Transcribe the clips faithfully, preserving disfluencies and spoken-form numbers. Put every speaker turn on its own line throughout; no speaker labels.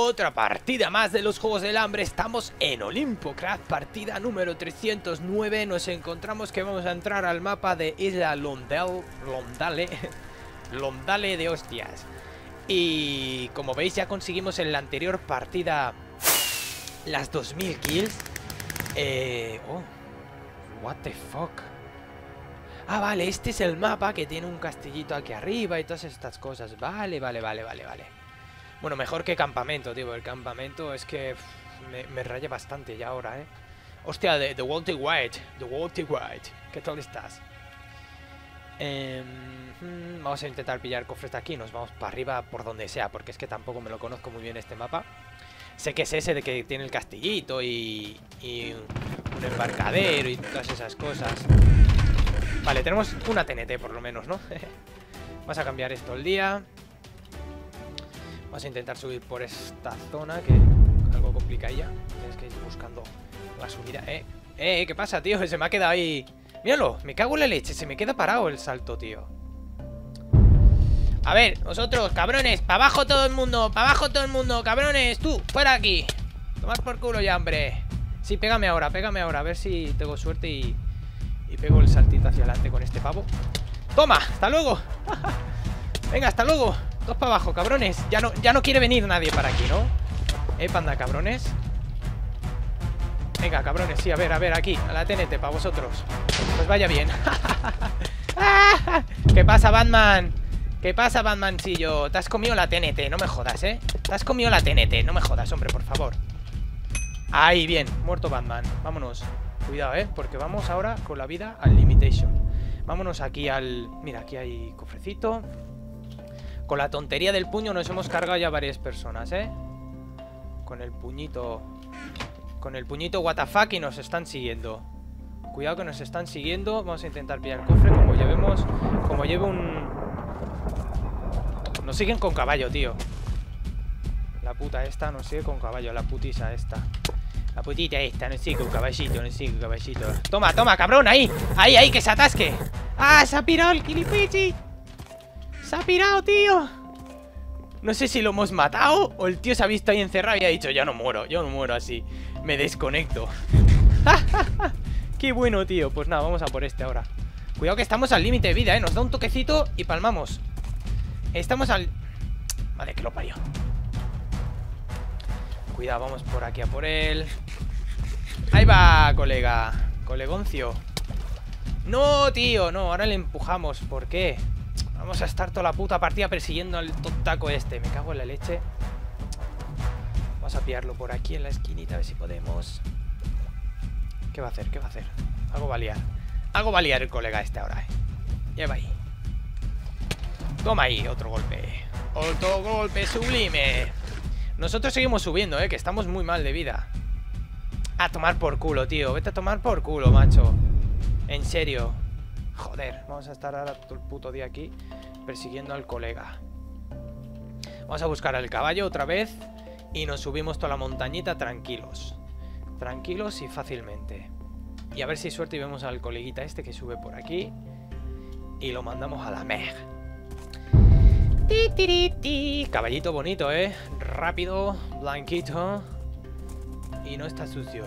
otra partida más de los Juegos del Hambre. Estamos en Olympocraft, partida número trescientos nueve. Nos encontramos que vamos a entrar al mapa de Isla Londel, Londale Londale de hostias. Y como veis ya conseguimos en la anterior partida las dos mil kills. eh, Oh, what the fuck. Ah, vale, este es el mapa que tiene un castillito aquí arriba y todas estas cosas. Vale, vale, vale, vale, vale. Bueno, mejor que campamento, tío. El campamento es que pff, me, me raya bastante ya ahora, ¿eh? Hostia, de The Walter White. The Walter White. ¿Qué tal estás? Eh, hmm, vamos a intentar pillar cofres de aquí. Nos vamos para arriba por donde sea, porque es que tampoco me lo conozco muy bien este mapa. Sé que es ese de que tiene el castillito y, y un embarcadero y todas esas cosas. Vale, tenemos una T N T por lo menos, ¿no? Vamos a cambiar esto el día. Vamos a intentar subir por esta zona, que es algo complicadilla. Tienes que ir buscando la subida. Eh, eh, ¿qué pasa, tío? Se me ha quedado ahí. Míralo, me cago en la leche. Se me queda parado el salto, tío. A ver, vosotros, cabrones, para abajo todo el mundo, para abajo todo el mundo, cabrones, tú, fuera aquí. Tomad por culo ya, hombre. Sí, pégame ahora, pégame ahora, a ver si tengo suerte y, y pego el saltito hacia adelante con este pavo. ¡Toma! ¡Hasta luego! Venga, hasta luego. Dos para abajo, cabrones. Ya no, ya no quiere venir nadie para aquí, ¿no? Eh, panda, cabrones. Venga, cabrones, sí, a ver, a ver, aquí, a la T N T, para vosotros. Pues vaya bien. ¿Qué pasa, Batman? ¿Qué pasa, Batmancillo? Te has comido la T N T, no me jodas, ¿eh? Te has comido la T N T, no me jodas, hombre, por favor. Ahí, bien, muerto Batman. Vámonos. Cuidado, ¿eh? Porque vamos ahora con la vida al limitation. Vámonos aquí al... Mira, aquí hay cofrecito. Con la tontería del puño nos hemos cargado ya varias personas, ¿eh? Con el puñito... Con el puñito what the fuck y nos están siguiendo. Cuidado que nos están siguiendo. Vamos a intentar pillar el cofre como llevemos... Como lleve un... Nos siguen con caballo, tío. La puta esta nos sigue con caballo. La putisa esta. La putita esta nos sigue con caballito. Nos sigue con caballito. Toma, toma, cabrón, ahí. Ahí, ahí, que se atasque. Ah, se ha pirado el Kilipichi. Se ha pirado, tío. No sé si lo hemos matado o el tío se ha visto ahí encerrado y ha dicho, yo no muero, yo no muero así. Me desconecto. Qué bueno, tío. Pues nada, vamos a por este ahora. Cuidado que estamos al límite de vida, ¿eh? Nos da un toquecito y palmamos. Estamos al... Madre que lo parió. Cuidado, vamos por aquí a por él. Ahí va, colega. Colegoncio. No, tío, no, ahora le empujamos. ¿Por qué? Vamos a estar toda la puta partida persiguiendo al tontaco este. Me cago en la leche. Vamos a pillarlo por aquí en la esquinita, a ver si podemos. ¿Qué va a hacer? ¿Qué va a hacer? Algo va a liar. Algo va a liar el colega este ahora, eh. Lleva ahí. Toma ahí, otro golpe. Otro golpe sublime. Nosotros seguimos subiendo, eh, que estamos muy mal de vida. A tomar por culo, tío. Vete a tomar por culo, macho. En serio. Joder, vamos a estar ahora todo el puto día aquí persiguiendo al colega. Vamos a buscar al caballo otra vez y nos subimos toda la montañita tranquilos. Tranquilos y fácilmente. Y a ver si hay suerte y vemos al coleguita este que sube por aquí y lo mandamos a la mer. Ti, ti, ti, ti. Caballito bonito, eh. Rápido, blanquito y no está sucio.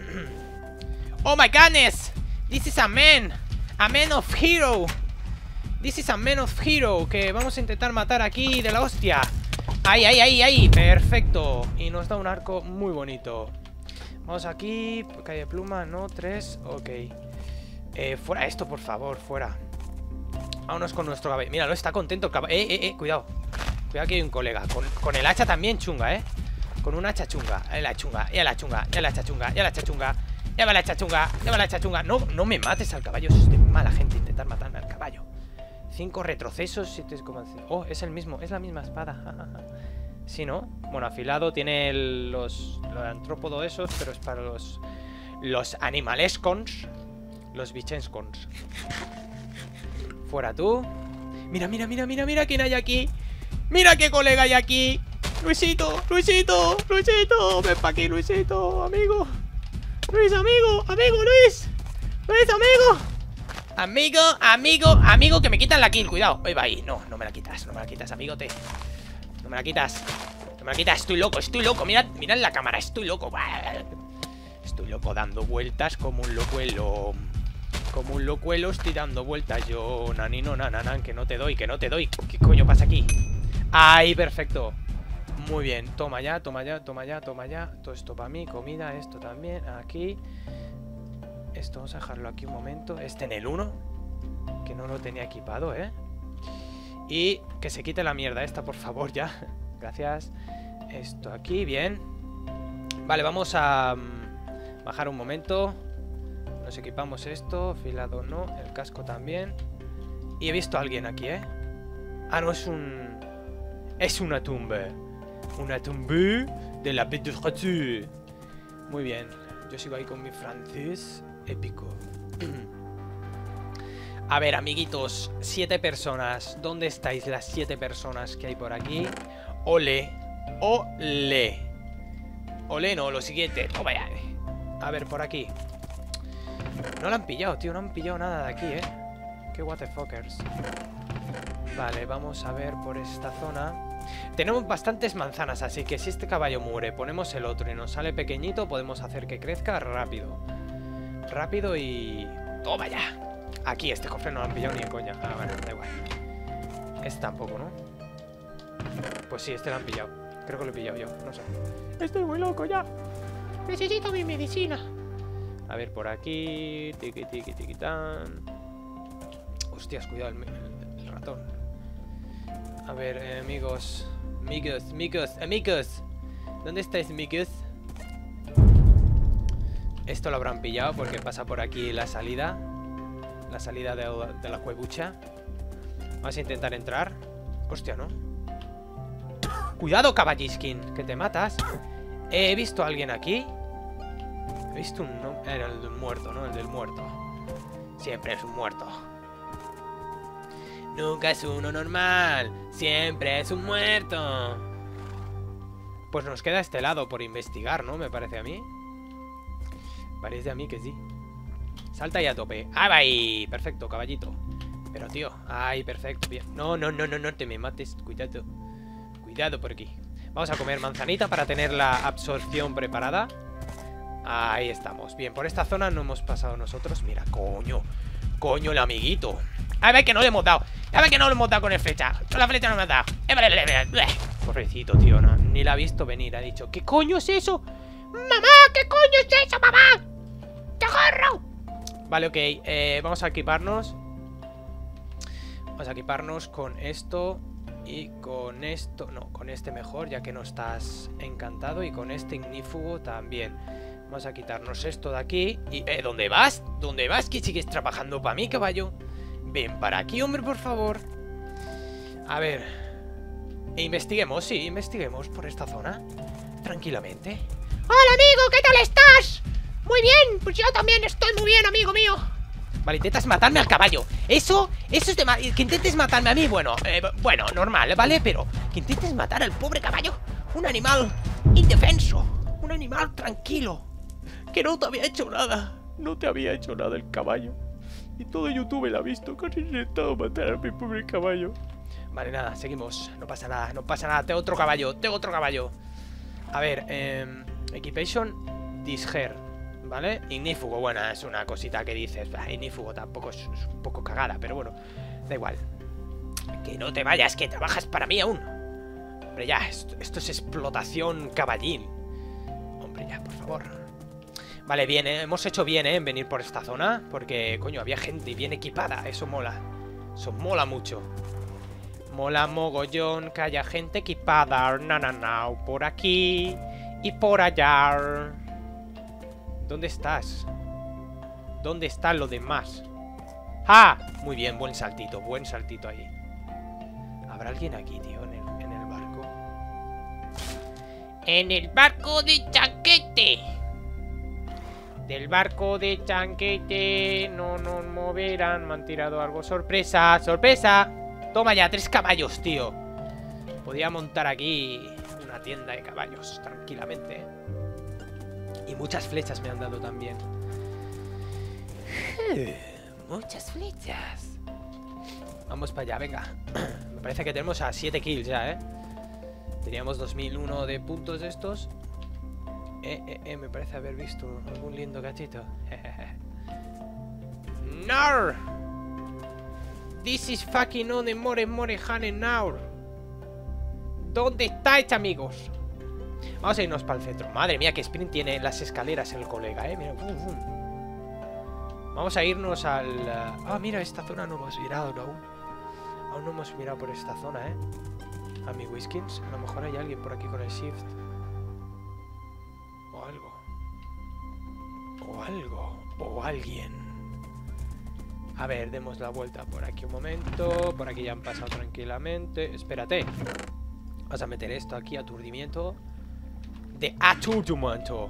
Oh my goodness. This is a man. A man of hero. This is a man of hero. Que vamos a intentar matar aquí de la hostia. Ahí, ahí, ahí, ahí. Perfecto. Y nos da un arco muy bonito. Vamos aquí. Calle pluma, no, tres. Ok. Eh, fuera esto, por favor, fuera. Vámonos con nuestro caballo. Míralo, está contento el caballo. Eh, eh, eh, cuidado. Cuidado que hay un colega. Con, con el hacha también chunga, eh. Con un hacha chunga. Eh, la chunga, ya la chunga, ya la hacha chunga, ya la hacha chunga. Lleva la hacha chunga, lleva la hacha chunga. No, no me mates al caballo. Es de mala gente intentar matarme al caballo. Cinco retrocesos, siete... Oh, es el mismo, es la misma espada. Sí, ¿no? Bueno, afilado tiene el, los, los antrópodos esos, pero es para los Los animalescons. Los bichenscons. Fuera tú. Mira, mira, mira, mira, mira quién hay aquí. Mira qué colega hay aquí. Luisito, Luisito, Luisito. Ven pa' aquí, Luisito, amigo. Luis, amigo, amigo, Luis. Luis, amigo. Amigo, amigo, amigo, que me quitan la kill. Cuidado, ahí va ahí. No, no me la quitas, no me la quitas, amigote. No me la quitas. Me la quita, estoy loco, estoy loco. Mirad, mirad la cámara, estoy loco. Estoy loco dando vueltas como un locuelo. Como un locuelo estoy dando vueltas yo. Nanino, nananan, que no te doy, que no te doy. ¿Qué coño pasa aquí? Ahí, perfecto. Muy bien, toma ya, toma ya, toma ya, toma ya. Todo esto para mí, comida, esto también. Aquí. Esto vamos a dejarlo aquí un momento. Este en el uno, que no lo tenía equipado, ¿eh? Y que se quite la mierda esta, por favor, ya. Gracias. Esto aquí, bien. Vale, vamos a um, bajar un momento. Nos equipamos esto. Filado no, el casco también. Y he visto a alguien aquí, ¿eh? Ah, no, es un... Es una tumba. Una tumba de la Bête de Jesús. Muy bien. Yo sigo ahí con mi francés épico. A ver, amiguitos, siete personas. ¿Dónde estáis las siete personas que hay por aquí? Ole, ole. Ole, no, lo siguiente. Toma ya. A ver, por aquí. No lo han pillado, tío. No han pillado nada de aquí, ¿eh? Qué what the fuckers. Vale, vamos a ver por esta zona. Tenemos bastantes manzanas, así que si este caballo muere, ponemos el otro y nos sale pequeñito, podemos hacer que crezca rápido. Rápido y... ¡Toma ya! Aquí, este cofre no lo han pillado ni de coña. Ah, bueno, da igual. Este tampoco, ¿no? Pues sí, este lo han pillado. Creo que lo he pillado yo, no sé. Estoy muy loco ya. Necesito mi medicina. A ver, por aquí. Tiki, tiki, tiki, tan. Hostias, cuidado el, el, el ratón. A ver, eh, amigos. Amigos, amigos, amigos. ¿Dónde estáis, amigos? Esto lo habrán pillado porque pasa por aquí la salida. La salida de, de la cuebucha. Vamos a intentar entrar. Hostia, ¿no? Cuidado, caballiskin, que te matas. He visto a alguien aquí. He visto un... No, era el del muerto, ¿no? El del muerto. Siempre es un muerto. Nunca es uno normal. Siempre es un muerto. Pues nos queda este lado por investigar, ¿no? Me parece a mí. Parece a mí que sí. Salta y a tope. ¡Ah, ahí! Perfecto, caballito. Pero, tío, ¡ay, perfecto! Bien. No, no, no, no, no te me mates. Cuidado. Cuidado por aquí. Vamos a comer manzanita para tener la absorción preparada. Ahí estamos. Bien, por esta zona no hemos pasado nosotros. Mira, coño. Coño, el amiguito. A ver que no le hemos dado. A ver que no le hemos dado con el flecha. Con la flecha no me ha dado. Pobrecito, tío, no. Ni la ha visto venir. Ha dicho, ¿qué coño es eso? ¡Mamá! ¿Qué coño es eso, mamá? ¡Te agarro! Vale, ok. Eh, vamos a equiparnos. Vamos a equiparnos con esto. Y con esto. No, con este mejor, ya que no estás encantado. Y con este ignífugo también. Vamos a quitarnos esto de aquí. Y, eh, ¿dónde vas? ¿Dónde vas? ¿Que sigues trabajando para mí, caballo? Ven para aquí, hombre, por favor. A ver. Investiguemos, sí, investiguemos por esta zona. Tranquilamente.
Hola, amigo, ¿qué tal estás? Muy bien, pues yo también estoy muy bien, amigo mío.
Vale, intentas matarme al caballo. Eso, eso es de ma que intentes matarme a mí, bueno, eh, bueno, normal, ¿vale? Pero que intentes matar al pobre caballo. Un animal indefenso. Un animal tranquilo. Que no te había hecho nada. No te había hecho nada el caballo. Y todo YouTube lo ha visto. Que has intentado matar a mi pobre caballo. Vale, nada, seguimos. No pasa nada, no pasa nada. Tengo otro caballo, tengo otro caballo. A ver, eh, Equipation Disher, ¿vale? Ignífugo, bueno, es una cosita que dices. Bah, ignífugo tampoco es, es un poco cagada, pero bueno, da igual. Que no te vayas, que trabajas para mí aún. Hombre, ya, esto, esto es explotación caballín. Hombre, ya, por favor. Vale, bien, ¿eh? Hemos hecho bien, ¿eh? En venir por esta zona. Porque, coño, había gente bien equipada. Eso mola. Eso mola mucho. Mola mogollón que haya gente equipada. No, no, no. Por aquí y por allá. ¿Dónde estás? ¿Dónde están los demás? ¡Ah! Muy bien, buen saltito. Buen saltito ahí. ¿Habrá alguien aquí, tío? En el, en el barco.
En el barco de Chanquete.
Del barco de Chanquete no nos moverán. Me han tirado algo. ¡Sorpresa! ¡Sorpresa! Toma ya, tres caballos, tío. Podría montar aquí una tienda de caballos tranquilamente, ¿eh? Y muchas flechas me han dado también. Muchas flechas. Vamos para allá, venga. Me parece que tenemos a siete kills ya, ¿eh? Teníamos dos mil uno de puntos de estos. Eh, eh, eh, me parece haber visto algún lindo gatito. ¡No! This is fucking on the more more honey now. ¿Dónde estáis, amigos? Vamos a irnos para el centro. Madre mía, que sprint tiene las escaleras el colega, eh. Mira. Vamos a irnos al... Uh... Ah, mira, esta zona no hemos mirado aún. Aún no hemos mirado por esta zona, eh. A mi Whiskins. A lo mejor hay alguien por aquí con el shift. O algo. O algo. O alguien. A ver, demos la vuelta por aquí un momento. Por aquí ya han pasado tranquilamente. Espérate. Vamos a meter esto aquí, aturdimiento. De aturdimiento.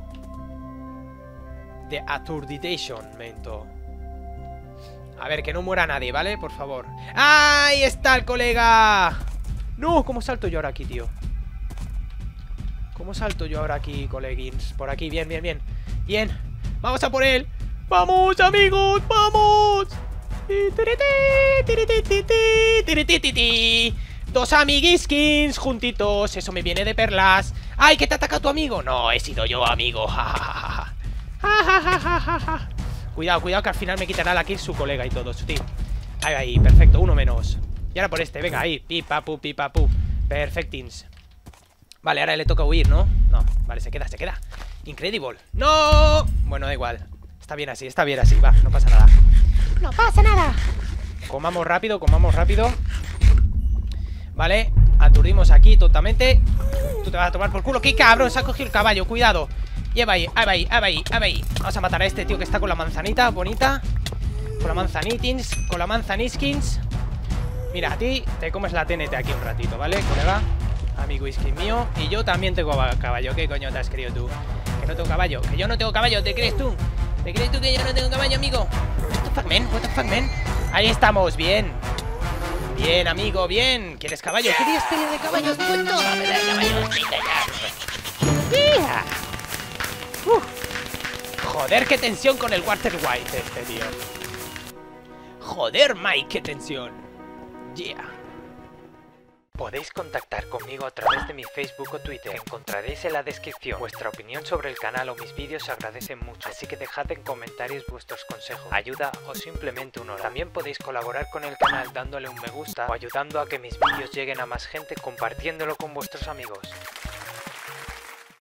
De aturdidation, mento. A ver, que no muera nadie, ¿vale? Por favor. ¡Ahí está el colega! No, ¿cómo salto yo ahora aquí, tío? ¿Cómo salto yo ahora aquí, coleguins? Por aquí, bien, bien, bien. Bien, vamos a por él. ¡Vamos, amigos! ¡Vamos! Dos amiguiskins juntitos. Eso me viene de perlas. ¡Ay, que te ataca tu amigo! No, he sido yo, amigo. Cuidado, cuidado, que al final me quitará la kill su colega y todo, su team. Ahí, ahí, perfecto, uno menos. Y ahora por este, venga, ahí, pipapu, pipapu. Perfectins. Vale, ahora le toca huir, ¿no? No, vale, se queda, se queda. Incredible. ¡No! Bueno, da igual. Está bien así, está bien así, va, no pasa nada.
No pasa nada.
Comamos rápido, comamos rápido. Vale, aturdimos aquí totalmente. Tú te vas a tomar por culo. ¡Qué cabrón! Se ha cogido el caballo, cuidado. Lleva ahí, ahí, ahí, ahí, ahí. Vamos a matar a este tío que está con la manzanita bonita. Con la manzanitins, con la manzaniskins. Mira, a ti te comes la T N T aquí un ratito, ¿vale, colega? Amigo whisky mío. Y yo también tengo caballo. ¿Qué coño te has creído tú? Que no tengo caballo. Que yo no tengo caballo, ¿te crees tú? ¿Te crees tú que yo no tengo caballo, amigo? What the fuck, man? What the fuck, man? Ahí estamos, bien. Bien, amigo, bien. ¿Quieres caballo? ¿Querías tener de caballo? Pues toma, me da el caballo. Yeah. Uf. Joder, qué tensión con el Walter White este, tío. Joder, Mike, qué tensión. Yeah. Podéis contactar conmigo a través de mi Facebook o Twitter. Encontraréis en la descripción. Vuestra opinión sobre el canal o mis vídeos se agradecen mucho, así que dejad en comentarios vuestros consejos, ayuda o simplemente un hola. También podéis colaborar con el canal dándole un me gusta o ayudando a que mis vídeos lleguen a más gente compartiéndolo con vuestros amigos.